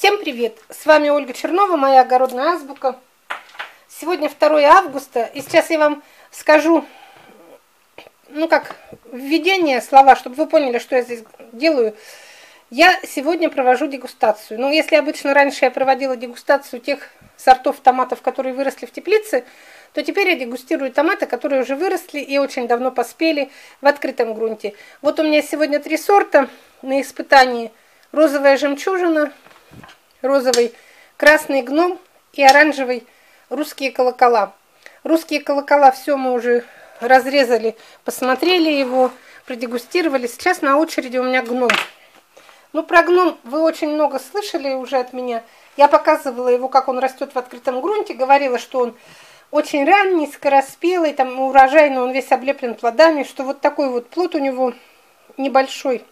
Всем привет! С вами Ольга Чернова, моя огородная азбука. Сегодня 2 августа, и сейчас я вам скажу, как введение слова, чтобы вы поняли, что я здесь делаю. Я сегодня провожу дегустацию. Если обычно раньше я проводила дегустацию тех сортов томатов, которые выросли в теплице, то теперь я дегустирую томаты, которые уже выросли и очень давно поспели в открытом грунте. Вот у меня сегодня 3 сорта на испытании. Розовая жемчужина, розовый красный гном и оранжевый русские колокола. Русские колокола все мы уже разрезали, посмотрели его, продегустировали. Сейчас на очереди у меня гном. Про гном вы очень много слышали уже от меня. Я показывала его, как он растет в открытом грунте, говорила, что он очень ранний, скороспелый, там урожайный, он весь облеплен плодами, что вот такой вот плод у него небольшой.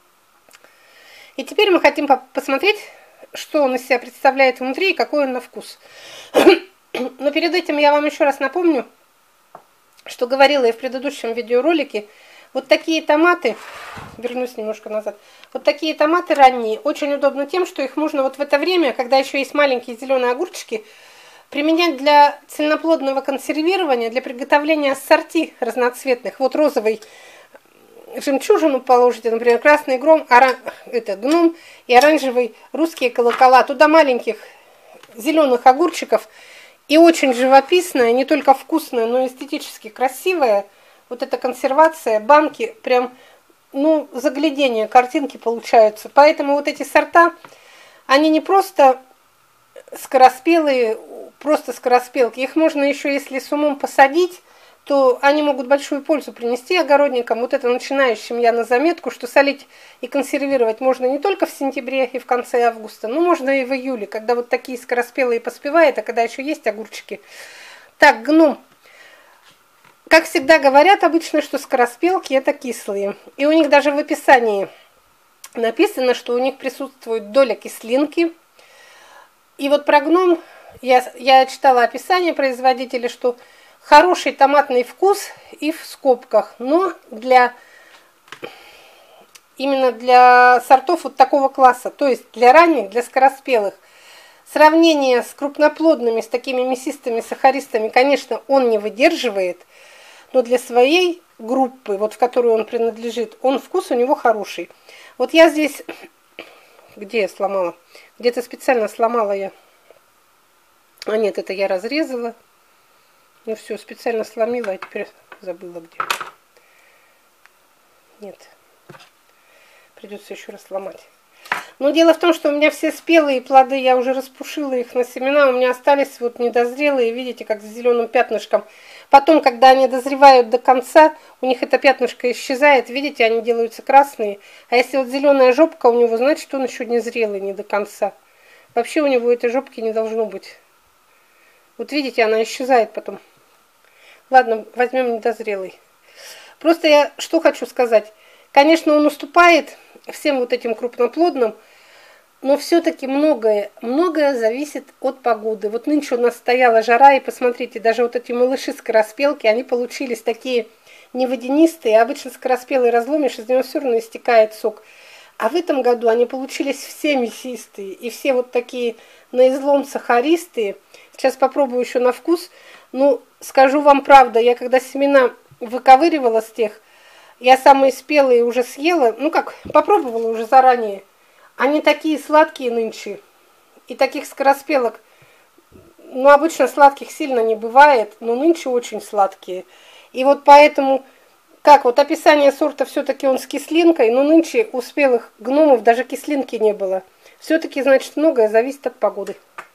И теперь мы хотим посмотреть, что он из себя представляет внутри и какой он на вкус. Но перед этим я вам еще раз напомню, что говорила я в предыдущем видеоролике. Вот такие томаты, вернусь немножко назад, вот такие томаты ранние, очень удобно тем, что их можно вот в это время, когда еще есть маленькие зеленые огурчики, применять для цельноплодного консервирования, для приготовления ассорти разноцветных. Вот розовый жемчужину положите, например, красный гном и оранжевый русские колокола. Туда маленьких зеленых огурчиков. И очень живописная, не только вкусная, но и эстетически красивая. Вот эта консервация, банки, прям, заглядение, картинки получаются. Поэтому вот эти сорта, они не просто скороспелые, просто скороспелки. Их можно еще, если с умом посадить, то они могут большую пользу принести огородникам. Вот это начинающим я на заметку, что солить и консервировать можно не только в сентябре и в конце августа, но можно и в июле, когда вот такие скороспелые поспевают, а когда еще есть огурчики. Так, гном. Как всегда говорят обычно, что скороспелки это кислые. И у них даже в описании написано, что у них присутствует доля кислинки. И вот про гном я читала описание производителя, что хороший томатный вкус и в скобках, но именно для сортов вот такого класса, то есть для ранних, для скороспелых. Сравнение с крупноплодными, с такими мясистыми сахаристами, конечно, он не выдерживает, но для своей группы, вот в которую он принадлежит, вкус у него хороший. Вот я здесь, где я сломала? Где-то специально сломала я. А нет, это я разрезала. Все, специально сломила, а теперь забыла где. Нет. Придется еще раз сломать. Но дело в том, что у меня все спелые плоды, я уже распушила их на семена, у меня остались вот недозрелые, видите, как с зеленым пятнышком. Потом, когда они дозревают до конца, у них это пятнышко исчезает, видите, они делаются красные. А если вот зеленая жопка у него, значит, он еще не зрелый, не до конца. Вообще у него этой жопки не должно быть. Вот видите, она исчезает потом. Ладно, возьмем недозрелый. Просто я что хочу сказать. Конечно, он уступает всем вот этим крупноплодным, но все-таки многое зависит от погоды. Вот нынче у нас стояла жара, и посмотрите, даже вот эти малыши-скороспелки, они получились такие не водянистые, а обычно скороспелый разломишь, из него все равно истекает сок. А в этом году они получились все мясистые, и все вот такие на излом сахаристые. Сейчас попробую еще на вкус. Скажу вам правду, я когда семена выковыривала с тех, я самые спелые уже съела, попробовала уже заранее. Они такие сладкие нынче, и таких скороспелок, обычно сладких сильно не бывает, но нынче очень сладкие. И вот поэтому, описание сорта все-таки он с кислинкой, но нынче у спелых гномов даже кислинки не было. Все-таки, значит, многое зависит от погоды.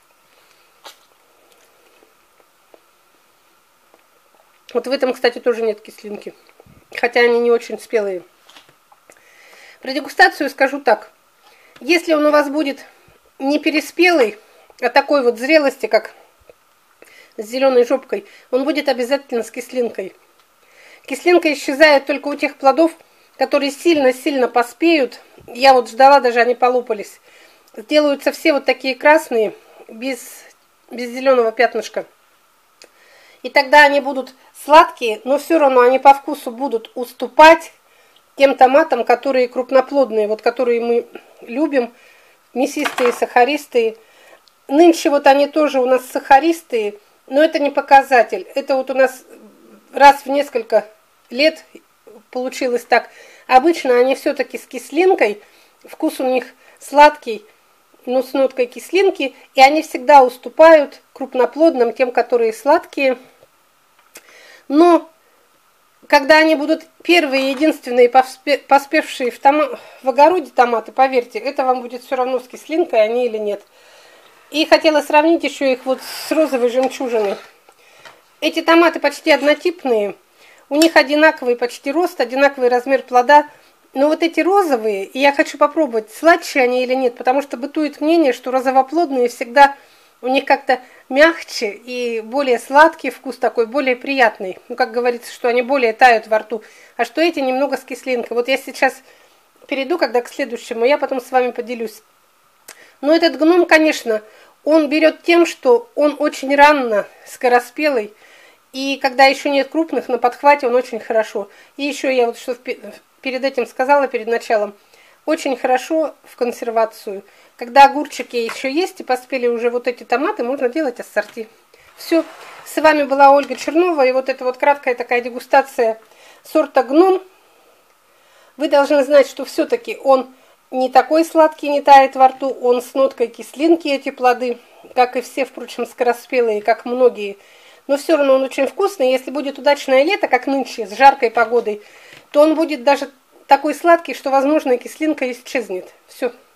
Вот в этом, кстати, тоже нет кислинки, хотя они не очень спелые. Про дегустацию скажу так. Если он у вас будет не переспелый, а такой вот зрелости, как с зеленой жопкой, он будет обязательно с кислинкой. Кислинка исчезает только у тех плодов, которые сильно-сильно поспеют. Я вот ждала, даже они полопались. Делаются все вот такие красные, без зеленого пятнышка. И тогда они будут сладкие, но все равно они по вкусу будут уступать тем томатам, которые крупноплодные, вот которые мы любим, мясистые, сахаристые. Нынче вот они тоже у нас сахаристые, но это не показатель. Это вот у нас раз в несколько лет получилось так. Обычно они все-таки с кислинкой, вкус у них сладкий, но с ноткой кислинки, и они всегда уступают крупноплодным, тем, которые сладкие. Но когда они будут первые, единственные, поспевшие в огороде томаты, поверьте, это вам будет все равно с кислинкой, они или нет. И хотела сравнить еще их вот с розовой жемчужиной. Эти томаты почти однотипные, у них одинаковый почти рост, одинаковый размер плода. Но вот эти розовые, и я хочу попробовать, сладче они или нет, потому что бытует мнение, что розовоплодные всегда у них как-то мягче и более сладкий вкус такой, более приятный. Ну, как говорится, что они более тают во рту, а что эти немного с кислинкой. Вот я сейчас перейду, когда к следующему, я потом с вами поделюсь. Но этот гном, конечно, он берет тем, что он очень ранно скороспелый, и когда еще нет крупных, на подхвате он очень хорошо. И еще я вот что перед этим сказала, перед началом, очень хорошо в консервацию. Когда огурчики еще есть и поспели уже вот эти томаты, можно делать ассорти. Все. С вами была Ольга Чернова, и вот это вот краткая такая дегустация сорта гном. Вы должны знать, что все-таки он не такой сладкий, не тает во рту, он с ноткой кислинки, эти плоды, как и все, впрочем, скороспелые, как многие. Но все равно он очень вкусный. Если будет удачное лето, как нынче, с жаркой погодой, то он будет даже такой сладкий, что, возможно, и кислинка исчезнет. Все.